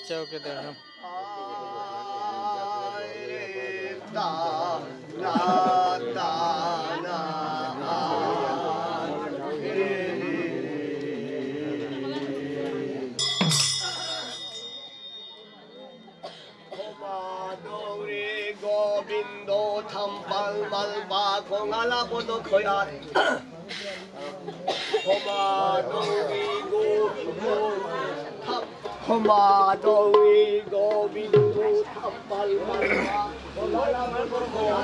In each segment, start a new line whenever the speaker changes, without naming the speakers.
আচ্ছা ওকে দেখো
গোবিন্দ থাম্পাল মালবা কঙালা পদ খয়াত হমাদৌরি গোবিন্দ থাম্পাল মালবা কঙালা পদ খয়াত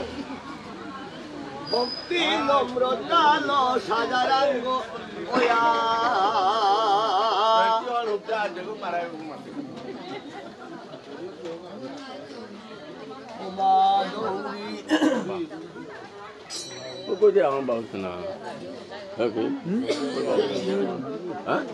ভক্তি নম্রতা ল সাজারাঙ্গ ওয়া
Cô đi ăn bao nhiêu nào? Hả chị? Hả?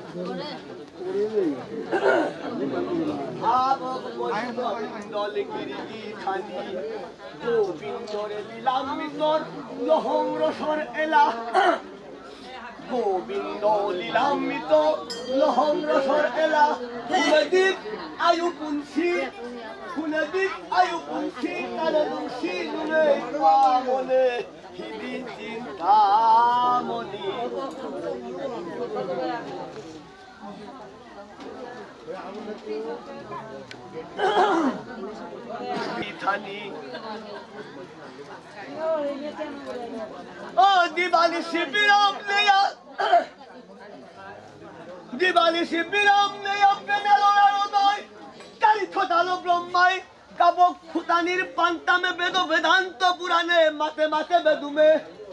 Govinda Lilamrita লহম রসর এলা ফুলদিক আয়ু পুঞ্চি ফুলদিক আয়ু পুঞ্চি কানে দুষি নুনে মনে হিদি চিন্তামণি ও দিবালি শিবিরম নেয়া দিবালি শিবিরম নেয়া প্রেমের উদয় কালি ঠোঁটালো ব্রহ্মায় কাবক খুতানির পান্তামে বেদ বেদান্ত পুরাণে মাতে মাতে বেদুমে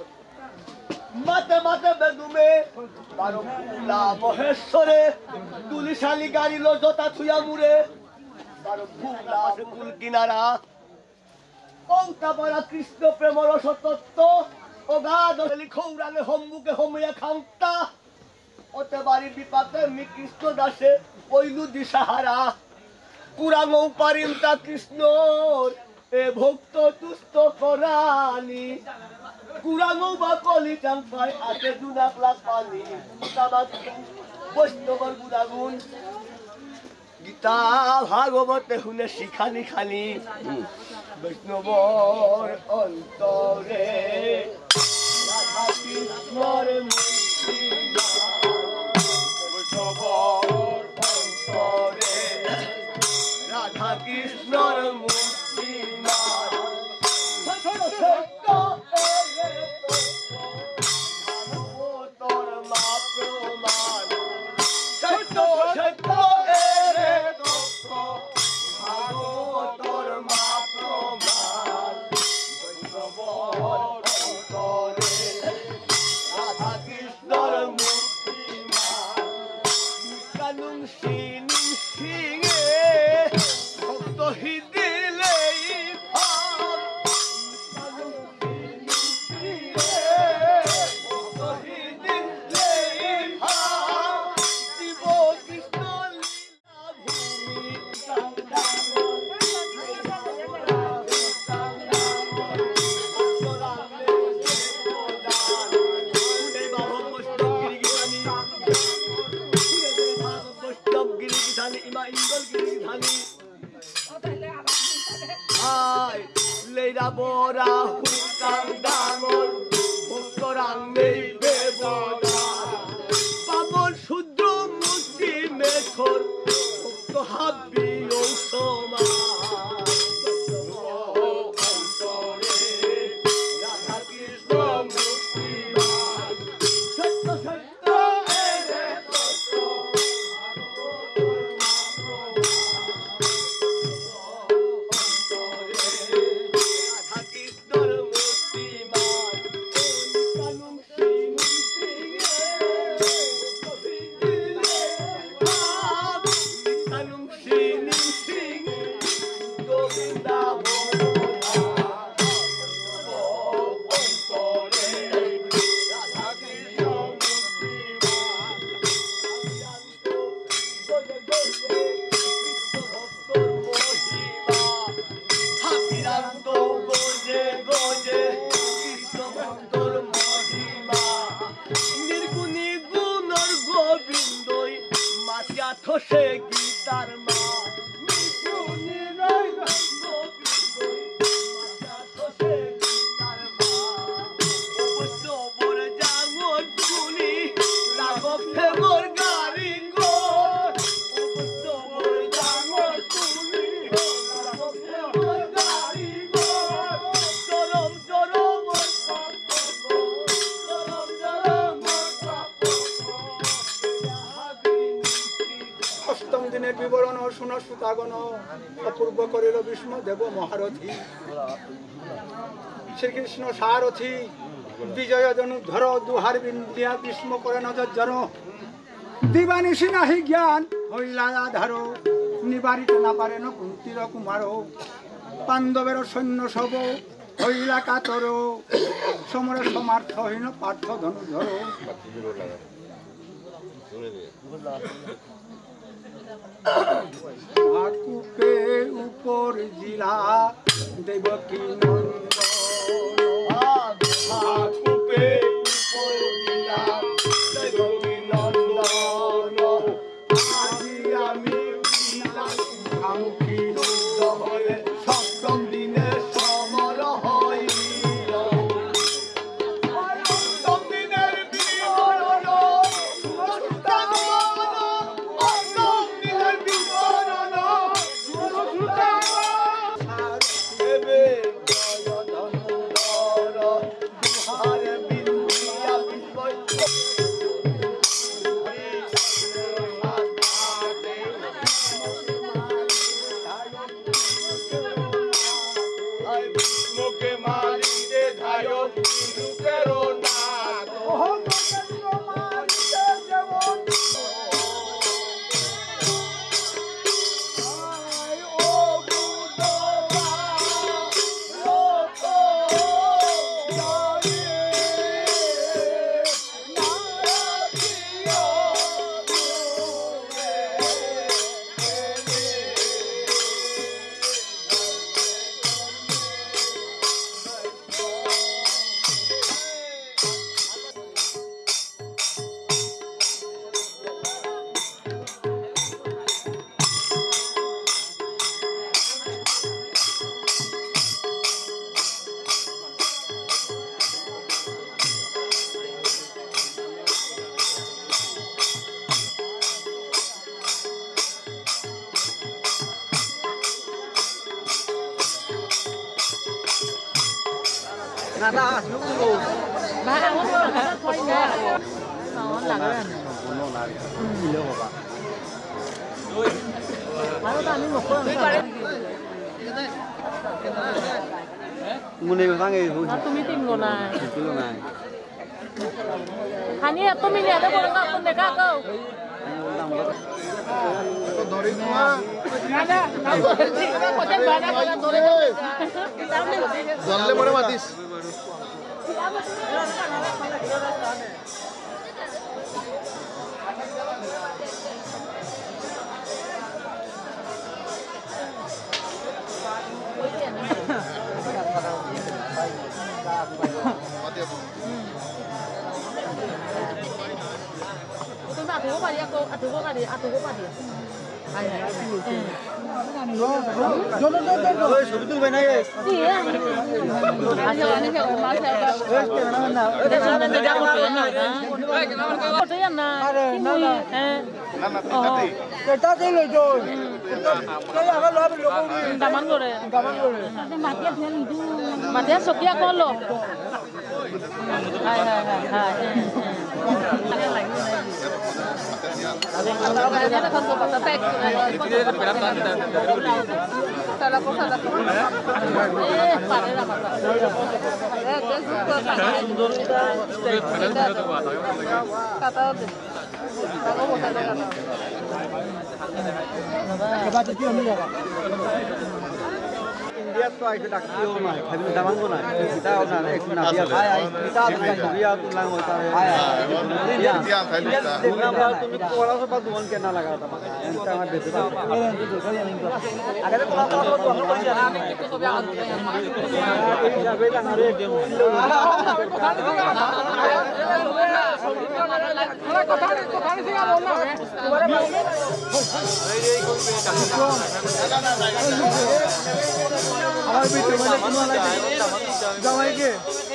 বারো ফুলা মহেশ্বরে তুলিশালি গাড়িল জোতা ছুয়া মুড়ে বারো ফুলা কুল কিনারা কৌতা পারা কৃষ্ণ প্রেমর সতত্ব ও গাধলি খৌরালে হম্বুকে হমিয়া খান্তা ওতে বাড়ি বিপাতে মি কৃষ্ণ দাসে পৈলু দিশাহারা পুরানো পারিমতা কৃষ্ণর এ ভক্ত তুষ্ট করানি পুরানো বা কলি চাম্পায় আছে দুনাক লাখ পানি বৈষ্ণবর গুণাগুণ গীতা ভাগবতে শুনে শিখানি খানি বৈষ্ণবর অন্তরে রাধা কৃষ্ণর মূর্তি বৈষ্ণবর অন্তরে রাধা কৃষ্ণর মূর্তি তোর মা প্রমাণ সত্য সত্য
দিনের বিবরণ শুনো সুতাগণ অপূর্ব করিল বিষ্ণু দেব মহারথী শ্রীকৃষ্ণ সারথী বিজয় ধর দুহার বিন্দিয়া বিষ্ণু করে নজর দিবানিশি নাহি জ্ঞান হইলা আধার নিবারিত না পারেন কুন্তির কুমার পাণ্ডবের সৈন্য সব হইলা কাতর সমরে সমার্থহীন পার্থ ধনুধর কূপে উপর জিলা দেবকী নন্দন কূপে উপর জিলা দেবকী নন্দন আজি আমি মুখামুখি যুদ্ধ হলে সপ্তম দিনে সমর হইল সপ্তম দিনের বিবরণ
Nada, nunggu. Mahal mo na koy na. Oo, lagan. Puno na. Kilo ko ba? Ano ta min mo ko? Mune ko sang e. Tumitin ko na. Tulo na. Hani tumi ni ada ko nga kun deka ko. Dori mo. Nada. Koten bana ko dori mo. Donle mone matis. India to ai dak tio na khabi damang ko na kita na ek na dia ai kita na dia tu lang hota hai dia dia na tu pora so pa duan ke na laga ta enta ma de ta agar to to to ko ja ko so bya ja be ta ngare de mo কথা নি সিগা বল না তোমারে এই কোন pay আমার ভিতরে মানে কোনো লাগে যাওয়াই কে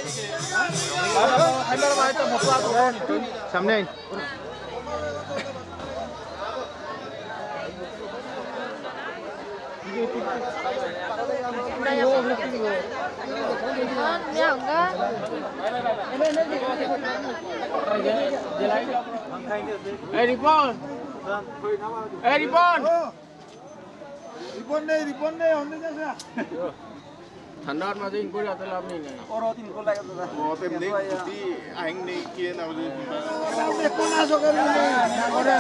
হাইবার মাইটা মতলা সামনে আই Hey, Ripon.
এই রিপন
রিপন নেই অন্য যাচ্ছে
ঠান্ডার মাঝে ইন করে আতে লাভ নেই না
ওর তিন কোল লাগে দাদা
তেমনি কুটি আইং নেই কে না বলে
কোন আসো করে করে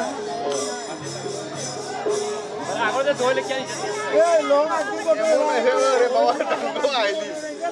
আগতে দইলে কি আইছে
এই লোক আকি করে
রে বাবা তো আইলি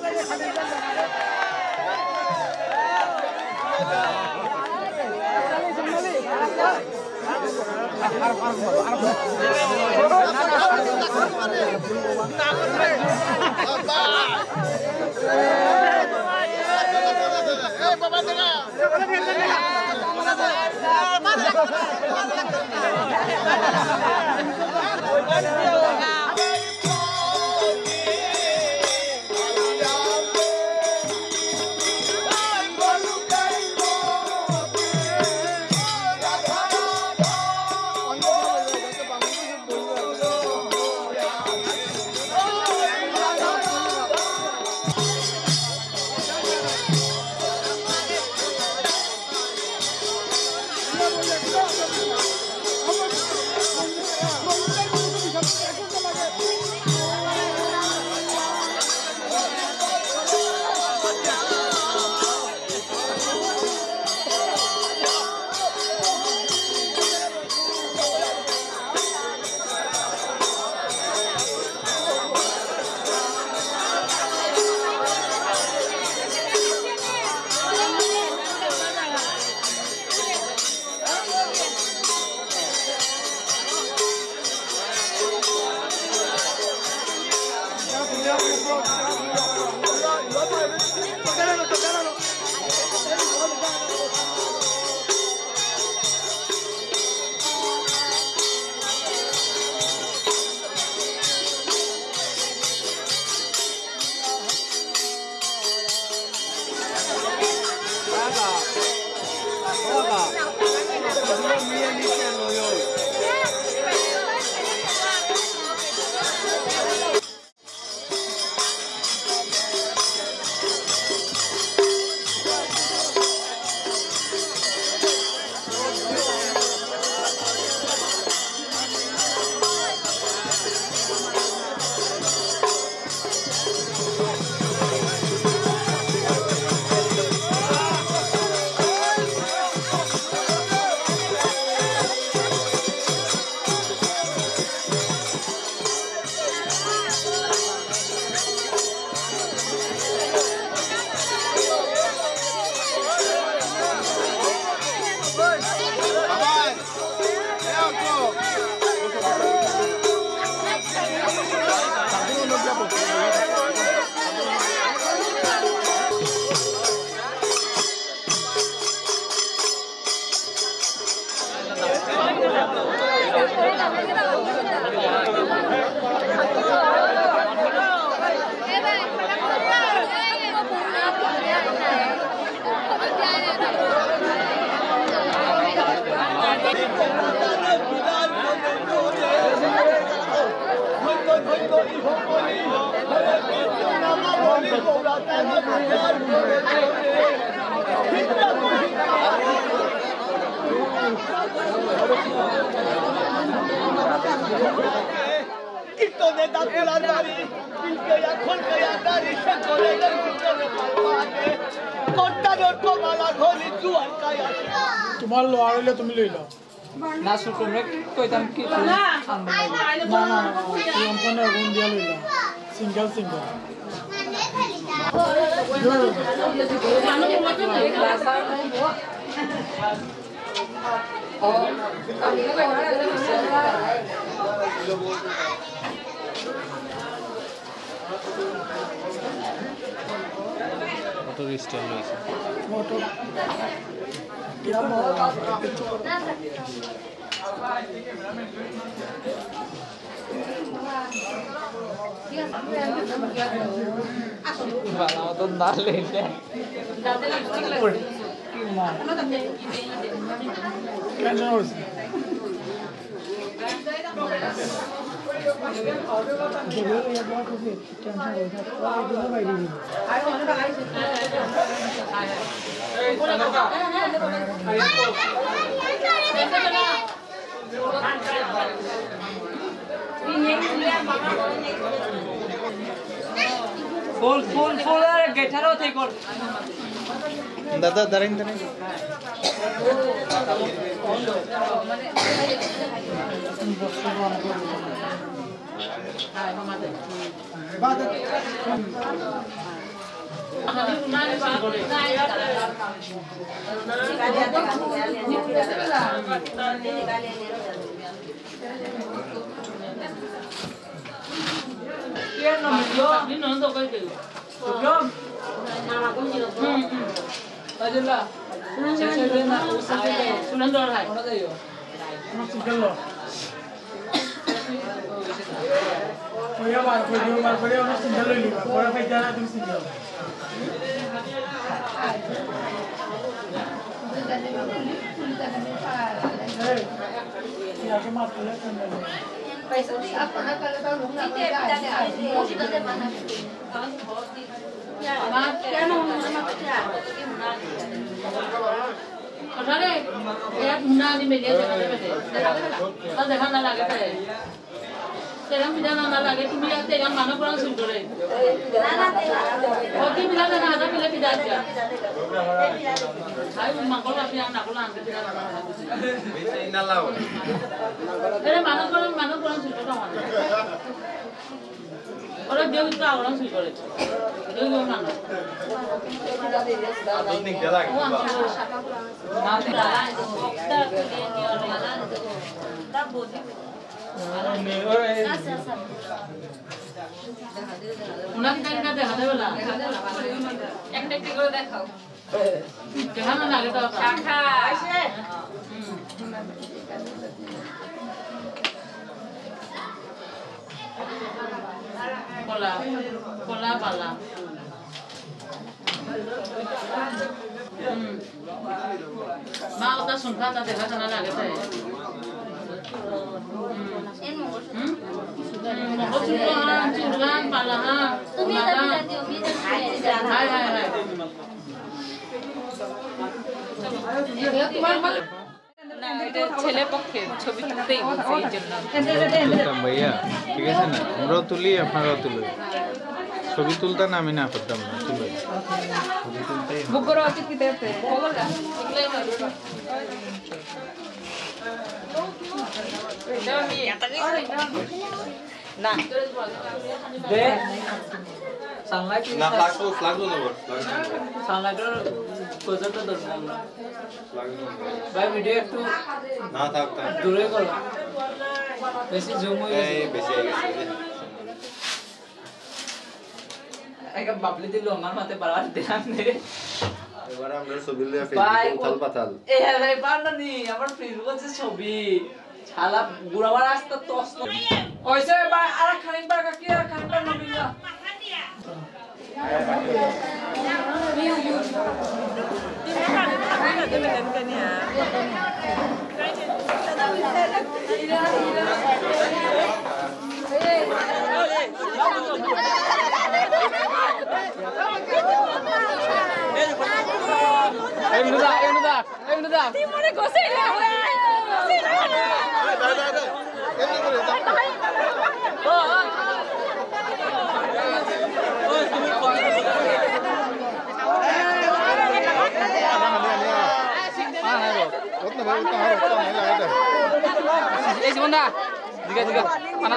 কীর্তনে দাঁতুলার বাড়ি পিলকেয়া খলকেয়া দাড়ি সে কলেজের ভিতরে পালপাতে কর্তানোর কমালা ঘলি জুয়ার কায়া
তোমার লো আইলে তুমি লই লও
না শুকনো কইতাম কি না
না সম্পূর্ণ গুণ দিয়া লইলা সিঙ্গেল সিঙ্গেল
মোটর স্ট্যান্ড হইছে
মোটর
ভালো তো না লেলে
টেনশন হইছে
ফুল আর গেঠারও থেকে কর
দাদা দাঁড়ান দাঁড়ান
Terang bilang anak lagi, tu bilang terang mana kurang sulit deh. Okey bilang anak ada bilang tidak ada. Saya mangkol tapi anak kurang tidak ada. Terang mana kurang sulit orang. Orang dia kita orang sulit deh. Dia orang mana? Atau ni dia lagi. Nanti lah. Tak boleh. उन्हें क्या क्या देखा था बोला acting करो देखो क्या ना लगे तो शाखा ऐसे कोला कोला बाला माँ उतना सुनता था देखा था ना लगे थे চুরগান পালাহা তুমি এটা দিও আমি এটা হাই হাই হাই তোমার না এটা ছেলে পক্ষে ছবি তুলতেই বলছি এই জন্য
ভাইয়া ঠিক আছে না আমরাও তুলি আপনারাও তুলি ছবি তুলতে না আমি না করতাম না তুলি ছবি তুলতেই
বুকর আছে কি দেখতে বললা
না দে সানলাইট
না ফ্ল্যাগ দো না
সানলাইটের কোজাটা দরকার না ভাই ভিডিও একটু
না থাক
দূরে করো বেশি জুম হয়ে গেছে
বেশি হয়ে গেছে
একটা বাবলি দিল আমার মাথায় বাড়ার ধ্যান দে
এবার আমরা ছবি লিয়ে ফেসবুকে উথাল পাতাল
এ ভাই পারনানি আমার ফেসবুকে ছবি শালা বুড়াবার রাস্তা তস ওইসে ভাই আর খানিক বার কি আর খানিক বার Nabila Em nữa ra. Đi mua cái xe nào đây? Xe nào? Đây. Em đi mua được không? Ôi, তুমি কোন? Eh, sebentar. Juga. Mana?